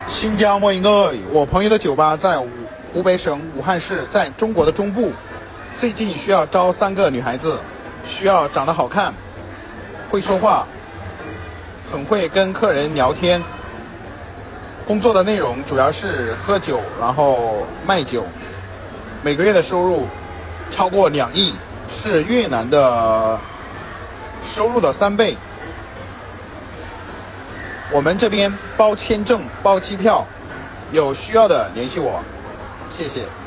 新疆莫英哥，我朋友的酒吧在湖北省武汉市，在中国的中部。最近需要招3个女孩子，需要长得好看，会说话，很会跟客人聊天。工作的内容主要是喝酒，然后卖酒。每个月的收入超过2亿，是越南的收入的3倍。我们这边包签证、包机票，有需要的联系我，谢谢。